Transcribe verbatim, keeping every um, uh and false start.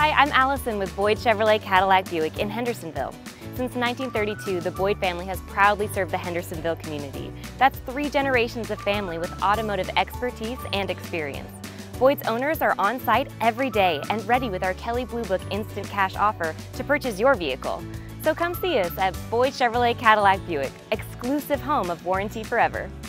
Hi, I'm Allison with Boyd Chevrolet Cadillac Buick in Hendersonville. Since nineteen thirty-two, the Boyd family has proudly served the Hendersonville community. That's three generations of family with automotive expertise and experience. Boyd's owners are on site every day and ready with our Kelley Blue Book Instant Cash offer to purchase your vehicle. So come see us at Boyd Chevrolet Cadillac Buick, exclusive home of warranty forever.